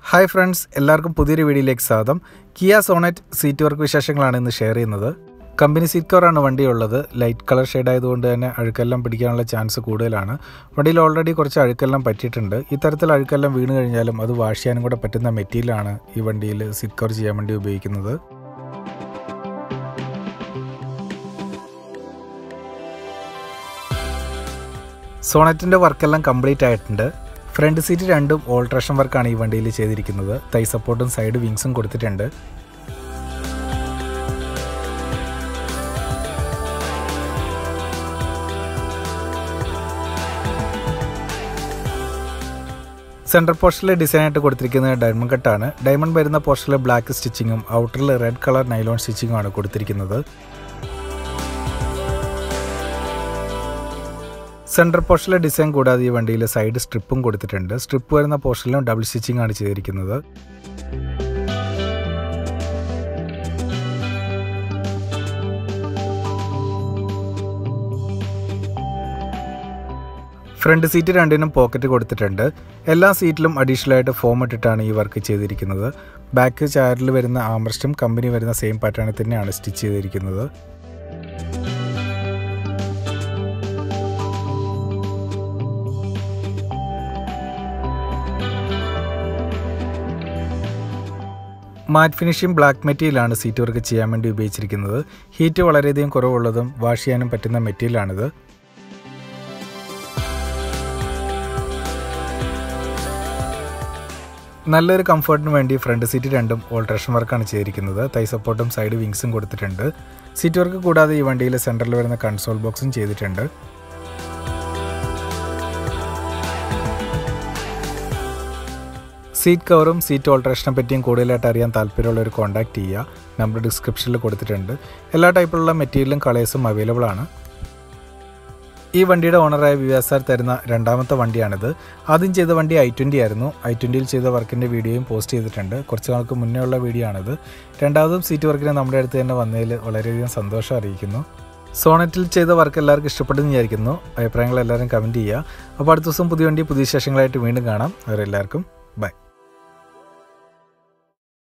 Hi friends, എല്ലാവർക്കും പുതിയൊരു വീഡിയോയിലേക്ക് സ്വാഗതം. Kiasonet സീറ്റ് വർക്ക് വിശേഷങ്ങളാണ് ഇന്ന് ഷെയർ ചെയ്യുന്നത്. കമ്പനി സീറ്റ് കവറാണ് വണ്ടിയുള്ളത്. ലൈറ്റ് കളർ ഷെയ്ഡ് ആയതുകൊണ്ട് തന്നെ അഴുക്കെല്ലാം പിടിക്കാനുള്ള ചാൻസ് കൂടുതലാണ്. വണ്ടിയിൽ ഓൾറെഡി കുറച്ച് അഴുക്കെല്ലാം പറ്റിയിട്ടുണ്ട്. ഇത്തരത്തിൽ അഴുക്കെല്ലാം വീണ് കഴിഞ്ഞാലും അത് വാഷ് ചെയ്യാനും കൂടെ പറ്റുന്ന മെറ്റീരിയലാണ് ഈ വണ്ടിയിൽ സീറ്റ് കവർ ചെയ്യാൻ വേണ്ടി ഉപയോഗിക്കുന്നത്. സോണറ്റിൻ്റെ വർക്കെല്ലാം കംപ്ലീറ്റ് ആയിട്ടുണ്ട്. ഫ്രണ്ട് സീറ്റ് രണ്ടും ഓൾട്രേഷൻ വർക്കാണ് ഈ വണ്ടിയിൽ ചെയ്തിരിക്കുന്നത്. തൈ സപ്പോർട്ടും സൈഡ് വിങ്സും കൊടുത്തിട്ടുണ്ട്. സെൻറ്റർ പോർഷനിൽ ഡിസൈനായിട്ട് കൊടുത്തിരിക്കുന്നത് ഡയമണ്ട് കട്ടാണ്. ഡയമണ്ട് വരുന്ന പോർഷനിൽ ബ്ലാക്ക് സ്റ്റിച്ചിങ്ങും ഔട്ടറിൽ റെഡ് കളർ നൈലോൺ സ്റ്റിച്ചിങ്ങും ആണ് കൊടുത്തിരിക്കുന്നത്. സെൻറ്റർ പോർഷനിലെ ഡിസൈൻ കൂടാതെ ഈ വണ്ടിയിൽ സൈഡ് സ്ട്രിപ്പും കൊടുത്തിട്ടുണ്ട്. സ്ട്രിപ്പ് വരുന്ന പോർഷനിലും ഡബിൾ സ്റ്റിച്ചിങ് ആണ് ചെയ്തിരിക്കുന്നത്. ഫ്രണ്ട് സീറ്റ് രണ്ടിനും പോക്കറ്റ് കൊടുത്തിട്ടുണ്ട്. എല്ലാ സീറ്റിലും അഡീഷണൽ ആയിട്ട് ഫോം ഇട്ടിട്ടാണ് ഈ വർക്ക് ചെയ്തിരിക്കുന്നത്. ബാക്ക് ചാരിൽ വരുന്ന ആംറസ്റ്റും കമ്പനി വരുന്ന സെയിം പാറ്റേണിൽ തന്നെയാണ് സ്റ്റിച്ച് ചെയ്തിരിക്കുന്നത്. മാറ്റ് ഫിനിഷിംഗ് ബ്ലാക്ക് മെറ്റീരിയലാണ് സീറ്റ് വർക്ക് ചെയ്യാൻ വേണ്ടി ഉപയോഗിച്ചിരിക്കുന്നത്. ഹീറ്റ് വളരെയധികം കുറവുള്ളതും വാഷ് ചെയ്യാനും പറ്റുന്ന മെറ്റീരിയലാണിത്. നല്ലൊരു കംഫർട്ടിന് വേണ്ടി ഫ്രണ്ട് സീറ്റ് രണ്ടും ഓൾട്രേഷൻ വർക്കാണ് ചെയ്തിരിക്കുന്നത്. തൈ സപ്പോർട്ടും സൈഡ് വിങ്സും കൊടുത്തിട്ടുണ്ട്. സീറ്റ് വർക്ക് കൂടാതെ ഈ വണ്ടിയിൽ സെൻറ്ററിൽ വരുന്ന കൺസോൾ ബോക്സും ചെയ്തിട്ടുണ്ട്. സീറ്റ് കവറും സീറ്റ് ഓൾട്രേഷനെ പറ്റിയും കൂടുതലായിട്ട് അറിയാൻ താല്പര്യമുള്ളവർ കോൺടാക്ട് ചെയ്യുക. നമ്പർ ഡിസ്ക്രിപ്ഷനിൽ കൊടുത്തിട്ടുണ്ട്. എല്ലാ ടൈപ്പിലുള്ള മെറ്റീരിയലും കളേഴ്സും അവൈലബിൾ ആണ്. ഈ വണ്ടിയുടെ ഓണറായ വിവാസാർ തരുന്ന രണ്ടാമത്തെ വണ്ടിയാണിത്. ആദ്യം ചെയ്ത വണ്ടി i20 ആയിരുന്നു. i20യിൽ ചെയ്ത വർക്കിൻ്റെ വീഡിയോയും പോസ്റ്റ് ചെയ്തിട്ടുണ്ട്. കുറച്ച് നാൾക്ക് മുന്നേ ഉള്ള വീഡിയോ ആണിത്. രണ്ടാമതും സീറ്റ് വർക്കിന് നമ്മുടെ അടുത്ത് തന്നെ വന്നതിൽ വളരെയധികം സന്തോഷം അറിയിക്കുന്നു. സോണറ്റിൽ ചെയ്ത വർക്ക് എല്ലാവർക്കും ഇഷ്ടപ്പെട്ടെന്ന് വിചാരിക്കുന്നു. അഭിപ്രായങ്ങൾ എല്ലാവരും കമൻറ്റ് ചെയ്യുക. അപ്പോൾ അടുത്ത ദിവസം പുതിയ വണ്ടി പുതിയ വിശേഷങ്ങളായിട്ട് വീണ്ടും കാണാം. അവരെല്ലാവർക്കും ബൈ.